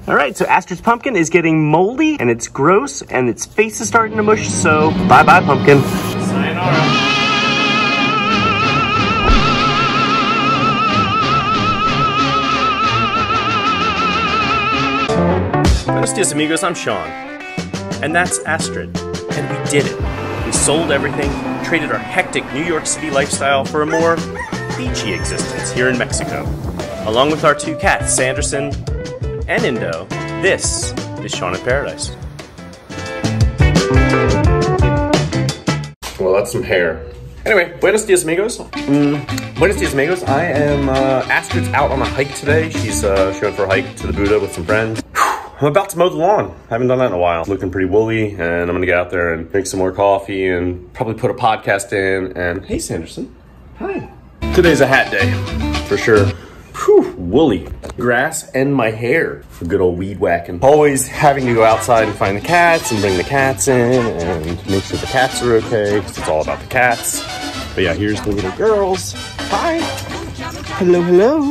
All right, so Astrid's pumpkin is getting moldy and it's gross and its face is starting to mush, so bye-bye pumpkin. Sayonara. Buenos dias, amigos. I'm Shaun. And that's Astrid. And we did it. We sold everything, traded our hectic New York City lifestyle for a more beachy existence here in Mexico. Along with our two cats, Sanderson and Indo, this is Shaun In Paradise. Well, that's some hair. Anyway, buenos dias, amigos. Buenos dias, amigos. I am, Astrid's out on a hike today. She's going for a hike to the Buddha with some friends. I'm about to mow the lawn. I haven't done that in a while. Looking pretty woolly, and I'm gonna get out there and drink some more coffee and probably put a podcast in. And hey, Sanderson. Hi. Today's a hat day, for sure. Whew, woolly. Grass and my hair. For good old weed whacking. Always having to go outside and find the cats and bring the cats in and make sure the cats are okay, because it's all about the cats. But yeah, here's the little girls. Hi. Hello, hello.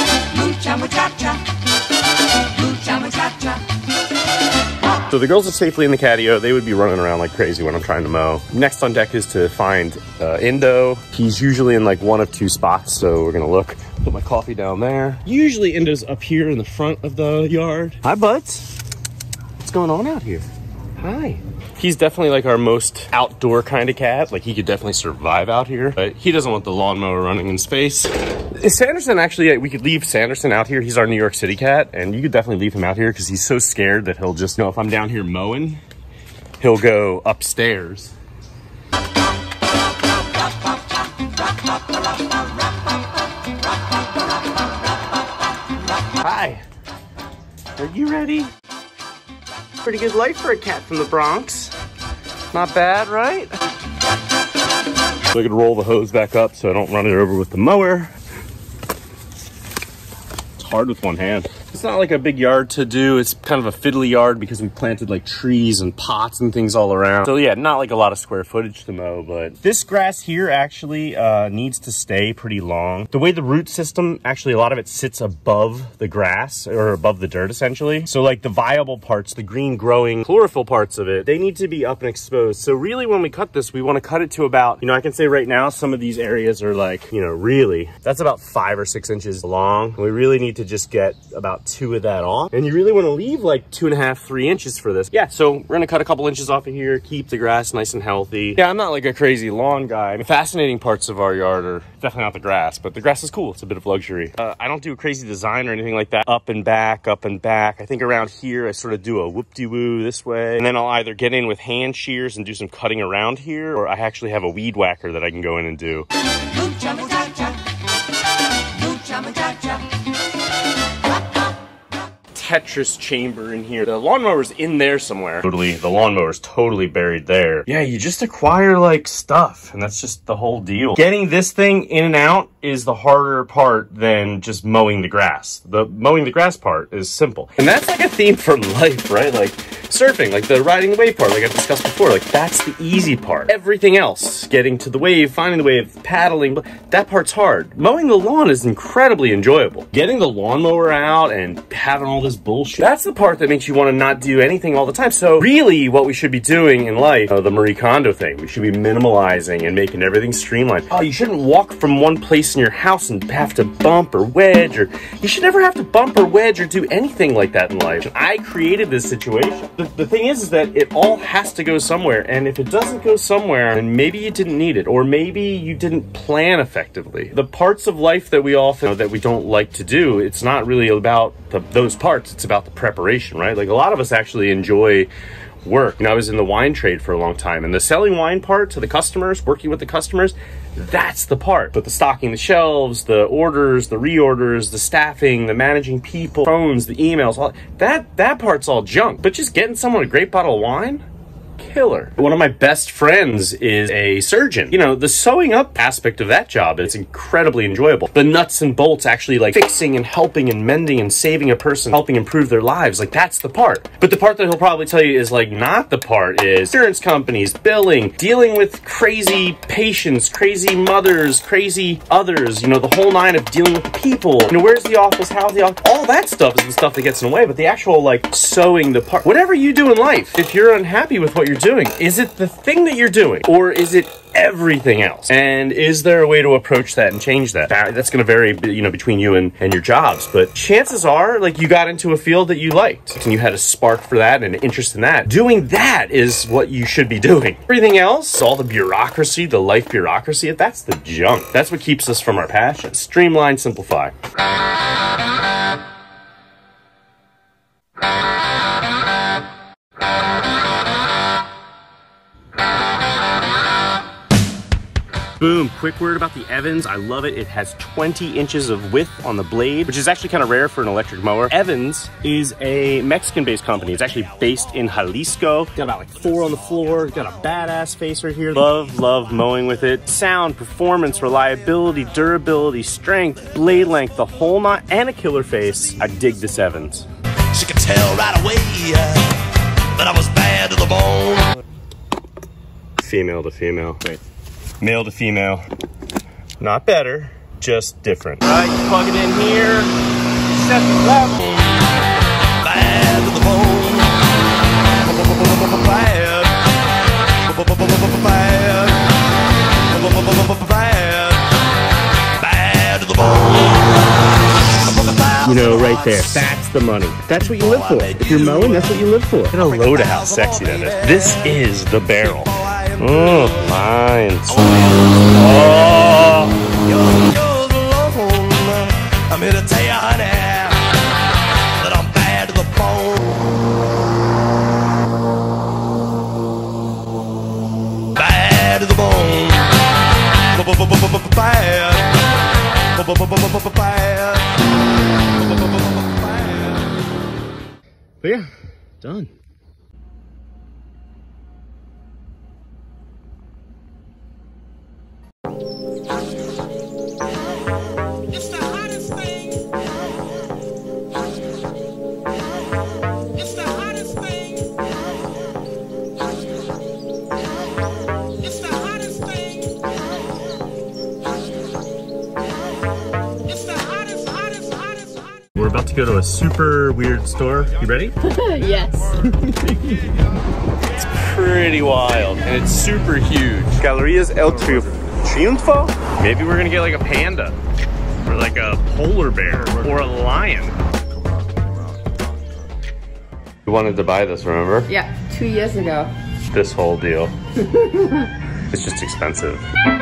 So the girls are safely in the catio. They would be running around like crazy when I'm trying to mow. Next on deck is to find Indo. He's usually in like one of two spots, so we're gonna look. Put my coffee down there. Usually Indo's up here in the front of the yard. Hi, buds. What's going on out here? Hi. He's definitely like our most outdoor kind of cat. Like he could definitely survive out here, but he doesn't want the lawnmower running in space. Sanderson, actually, we could leave Sanderson out here. He's our New York City cat, and you could definitely leave him out here because he's so scared that he'll just, you know, if I'm down here mowing, he'll go upstairs. Hi. Are you ready? Pretty good life for a cat from the Bronx. Not bad, right? So I could roll the hose back up so I don't run it over with the mower. It's hard with one hand. It's not like a big yard to do. It's kind of a fiddly yard because we planted like trees and pots and things all around. So yeah, not like a lot of square footage to mow, but this grass here actually needs to stay pretty long. The way the root system, actually a lot of it sits above the grass or above the dirt essentially. So like the viable parts, the green growing chlorophyll parts of it, they need to be up and exposed. So really when we cut this, we want to cut it to about, you know, I can say right now some of these areas are like, you know, really, that's about 5 or 6 inches long. We really need to just get about 2 of that off, and you really want to leave like 2.5, 3 inches for this. Yeah, so we're gonna cut a couple inches off of here, keep the grass nice and healthy. Yeah, I'm not like a crazy lawn guy. The fascinating parts of our yard are definitely not the grass, but the grass is cool. It's a bit of luxury. I don't do a crazy design or anything like that. Up and back, up and back. I think around here I sort of do a whoop-de-woo this way, and then I'll either get in with hand shears and do some cutting around here, or I actually have a weed whacker that I can go in and do. Tetris chamber in here. The lawnmower's in there somewhere. Totally, the lawnmower's totally buried there. Yeah, you just acquire like stuff, and that's just the whole deal. Getting this thing in and out is the harder part than just mowing the grass. The mowing the grass part is simple. And that's like a theme for life, right? Like surfing, like the riding the wave part, like I've discussed before, like that's the easy part. Everything else, getting to the wave, finding the wave, paddling, that part's hard. Mowing the lawn is incredibly enjoyable. Getting the lawnmower out and having all this bullshit, that's the part that makes you want to not do anything all the time. So really what we should be doing in life, the Marie Kondo thing, we should be minimalizing and making everything streamlined. Oh, you shouldn't walk from one place in your house and have to bump or wedge, or you should never have to bump or wedge or do anything like that in life. I created this situation. The thing is that it all has to go somewhere, and if it doesn't go somewhere, then maybe you didn't need it, or maybe you didn't plan effectively. The parts of life that we all think that we don't like to do, it's not really about those parts, it's about the preparation, right? Like a lot of us actually enjoy work. You know, I was in the wine trade for a long time, and the selling wine part to the customers, working with the customers, that's the part. But the stocking the shelves, the orders, the reorders, the staffing, the managing people, phones, the emails, all that part's all junk. But just getting someone a great bottle of wine, killer. One of my best friends is a surgeon. You know, the sewing up aspect of that job is incredibly enjoyable. The nuts and bolts actually like fixing and helping and mending and saving a person, helping improve their lives, like that's the part. But the part that he'll probably tell you is like not the part is insurance companies, billing, dealing with crazy patients, crazy mothers, crazy others, you know, the whole nine of dealing with the people. You know, where's the office, how's the office, all that stuff is the stuff that gets in the way, but the actual like sewing the part, whatever you do in life, if you're unhappy with what you're doing, is it the thing that you're doing or is it everything else? And is there a way to approach that and change that? That's going to vary, you know, between you and your jobs, but chances are like you got into a field that you liked and you had a spark for that and an interest in that. Doing that is what you should be doing. Everything else, all the bureaucracy, the life bureaucracy, that's the junk. That's what keeps us from our passion. Streamline, simplify. Boom, quick word about the Evans. I love it. It has 20 inches of width on the blade, which is actually kind of rare for an electric mower. Evans is a Mexican-based company. It's actually based in Jalisco. Got about like 4 on the floor. Got a badass face right here. Love mowing with it. Sound, performance, reliability, durability, strength, blade length, the whole nine, and a killer face. I dig this Evans. She could tell right away that I was bad to the bone. Female to female. Wait. Male to female. Not better, just different. All right, you plug it in here, set the level. Bad to the bone. Bad. Bad to the bone. You know, right there, that's the money. That's what you live for. If you're mowing, that's what you live for. Get a load of how sexy that is. This is the barrel. Oh, lines. Oh. I'm here to tell you, honey, that I'm bad to the bone. Bad to the bone. Bad. But yeah, done. It's the hottest thing. It's the hottest thing. It's the hottest thing. It's the hottest. We're about to go to a super weird store. You ready? Yes. It's pretty wild and it's super huge. Galerías El Triunfo? Maybe we're gonna get like a panda or like a polar bear or a lion. You wanted to buy this, remember? Yeah, 2 years ago. This whole deal. It's just expensive.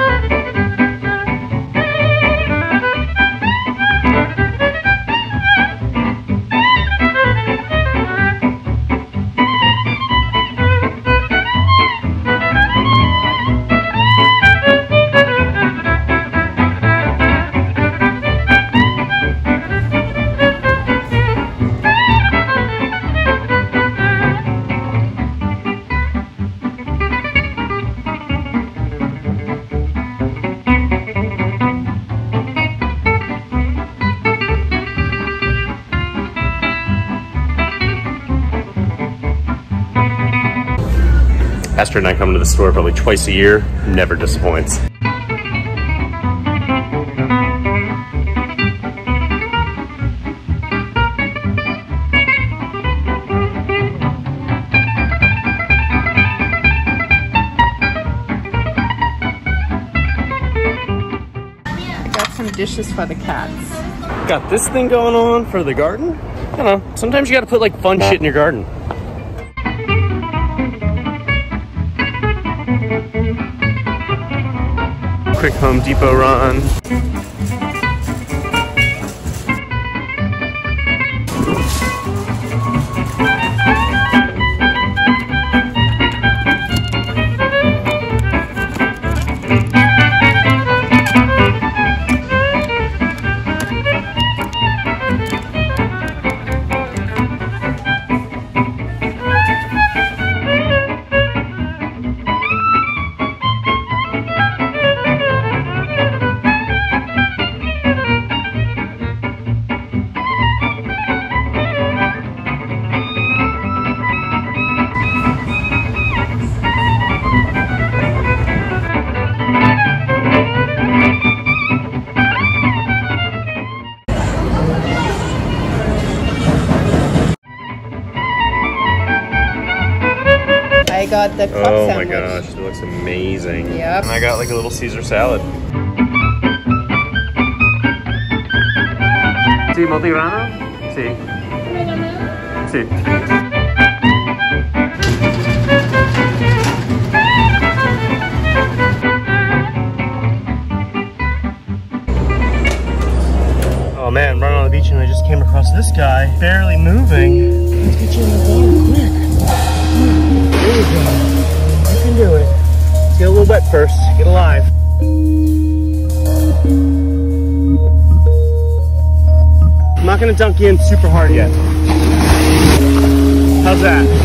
Astrid and I come to the store probably twice a year, never disappoints. I got some dishes for the cats. Got this thing going on for the garden. I don't know, sometimes you gotta put like fun shit in your garden. Quick Home Depot run. got the club Oh sandwich. my gosh, it looks amazing. Yep. And I got like a little Caesar salad. Sí, multigrano? Sí. Sí. Oh man, running on the beach and I just came across this guy, barely moving. Let's get you in the water quick. There you go. You can do it. Let's get a little wet first. Get alive. I'm not gonna dunk you in super hard yet. How's that?